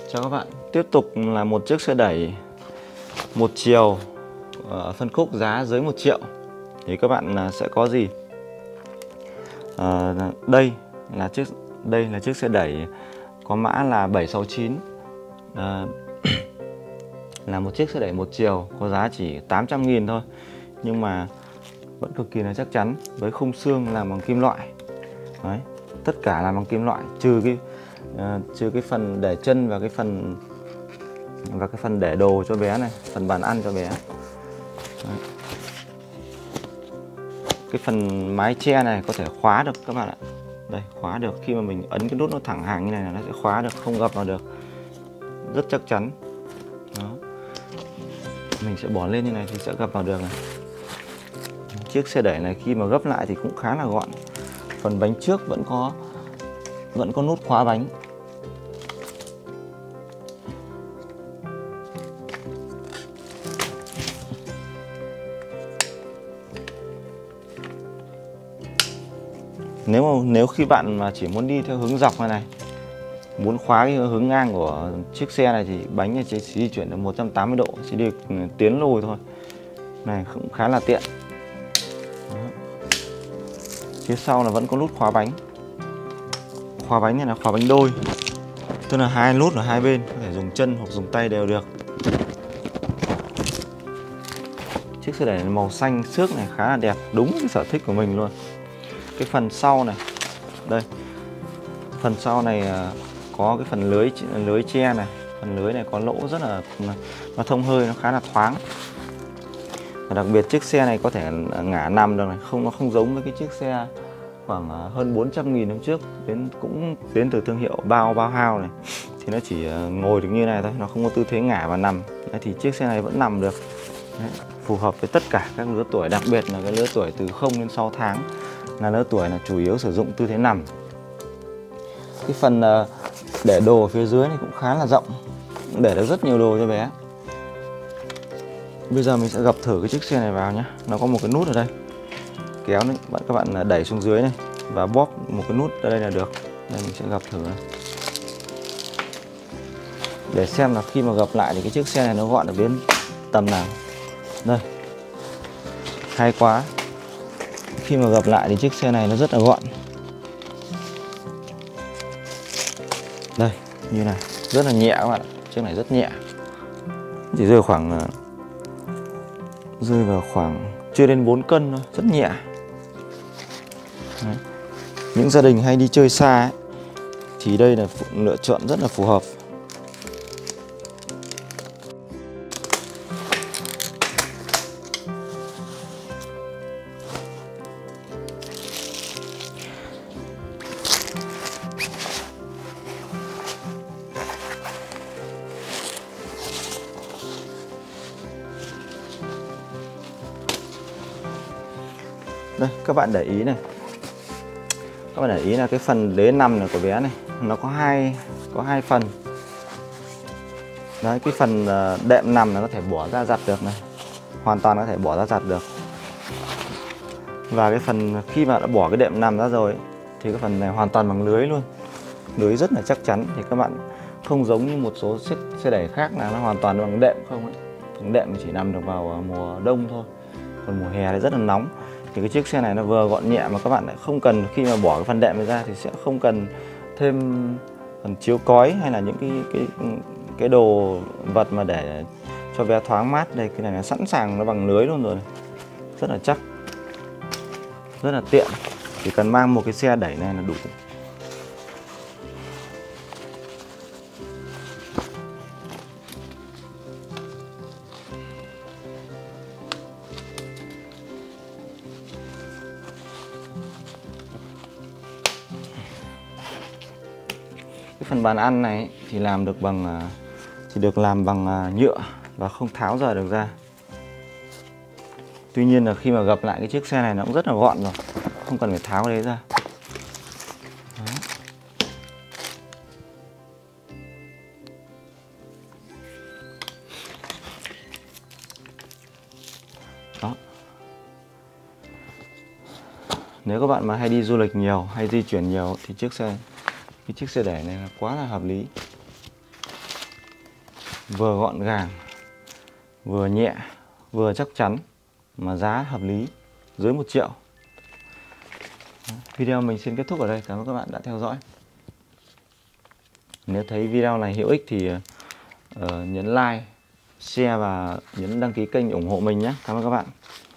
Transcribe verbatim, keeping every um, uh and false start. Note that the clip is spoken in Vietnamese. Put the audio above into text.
Chào các bạn, tiếp tục là một chiếc xe đẩy một chiều ở phân khúc giá dưới một triệu. Thì các bạn sẽ có gì? À, đây là chiếc đây là chiếc xe đẩy có mã là bảy sáu chín. À, là một chiếc xe đẩy một chiều có giá chỉ tám trăm nghìn thôi, nhưng mà vẫn cực kỳ là chắc chắn, với khung xương làm bằng kim loại. Đấy, tất cả làm bằng kim loại trừ cái uh, trừ cái phần để chân và cái phần và cái phần để đồ cho bé này, phần bàn ăn cho bé. Đấy. Cái phần mái che này có thể khóa được các bạn ạ. Đây, khóa được, khi mà mình ấn cái nút nó thẳng hàng như này là nó sẽ khóa được, không gập vào được, rất chắc chắn. Đó. Mình sẽ bỏ lên như này thì sẽ gập vào được này. Chiếc xe đẩy này khi mà gấp lại thì cũng khá là gọn. Phần bánh trước vẫn có vẫn có nút khóa bánh. Nếu mà, nếu khi bạn mà chỉ muốn đi theo hướng dọc này này, muốn khóa cái hướng ngang của chiếc xe này thì bánh này chỉ di chuyển được một trăm tám mươi độ, chỉ được tiến lùi thôi. Này cũng khá là tiện. Đó. Phía sau là vẫn có nút khóa bánh. Khóa bánh này là khóa bánh đôi, tức là hai nút ở hai bên, có thể dùng chân hoặc dùng tay đều được. Chiếc xe đẩy màu xanh xước này khá là đẹp, đúng cái sở thích của mình luôn. Cái phần sau này, đây, phần sau này có cái phần lưới lưới che này, phần lưới này có lỗ rất là, nó thông hơi, nó khá là thoáng. Và đặc biệt chiếc xe này có thể ngả nằm được này, không nó không giống với cái chiếc xe khoảng hơn bốn trăm nghìn năm trước, đến cũng đến từ thương hiệu Bao Bao Hao này, thì nó chỉ ngồi được như này thôi, nó không có tư thế ngả và nằm. Đấy, thì chiếc xe này vẫn nằm được. Đấy, phù hợp với tất cả các lứa tuổi, đặc biệt là cái lứa tuổi từ không đến sáu tháng là lứa tuổi là chủ yếu sử dụng tư thế nằm. Cái phần để đồ ở phía dưới này cũng khá là rộng, để được rất nhiều đồ cho bé. Bây giờ mình sẽ gập thử cái chiếc xe này vào nhé. Nó có một cái nút ở đây, kéo này, bạn các bạn đẩy xuống dưới này và bóp một cái nút ở đây là được. Đây mình sẽ gập thử này, để xem là khi mà gập lại thì cái chiếc xe này nó gọn được đến tầm nào. Đây, hay quá. Khi mà gập lại thì chiếc xe này nó rất là gọn. Đây, như này, rất là nhẹ các bạn ạ. Chiếc này rất nhẹ, chỉ rơi khoảng rơi vào khoảng chưa đến bốn cân thôi, rất nhẹ. Đấy. Những gia đình hay đi chơi xa ấy, thì đây là lựa chọn rất là phù hợp. Đây, các bạn để ý này, các bạn để ý là cái phần đế nằm này của bé này, nó có hai có hai phần. Đấy, cái phần đệm nằm là có thể bỏ ra giặt được này, hoàn toàn có thể bỏ ra giặt được. Và cái phần khi mà đã bỏ cái đệm nằm ra rồi thì cái phần này hoàn toàn bằng lưới luôn, lưới rất là chắc chắn. Thì các bạn không giống như một số chiếc xe đẩy khác là nó hoàn toàn bằng đệm không ấy. Bằng đệm chỉ nằm được vào mùa đông thôi, còn mùa hè thì rất là nóng. Thì cái chiếc xe này nó vừa gọn nhẹ mà các bạn lại không cần, khi mà bỏ cái phần đệm này ra thì sẽ không cần thêm phần chiếu cói hay là những cái cái cái đồ vật mà để cho bé thoáng mát. Đây, cái này nó sẵn sàng, nó bằng lưới luôn rồi, rất là chắc, rất là tiện. Chỉ cần mang một cái xe đẩy này là đủ. Cái phần bàn ăn này thì làm được bằng thì được làm bằng nhựa và không tháo rời được ra. Tuy nhiên là khi mà gập lại cái chiếc xe này nó cũng rất là gọn rồi, không cần phải tháo cái đấy ra. Đó. Đó. Nếu các bạn mà hay đi du lịch nhiều, hay di chuyển nhiều thì chiếc xe cái chiếc xe đẩy này là quá là hợp lý. vừa gọn gàng, vừa nhẹ, vừa chắc chắn, mà giá hợp lý, dưới một triệu. Video mình xin kết thúc ở đây. Cảm ơn các bạn đã theo dõi. Nếu thấy video này hữu ích thì uh, nhấn like, share và nhấn đăng ký kênh ủng hộ mình nhé. Cảm ơn các bạn.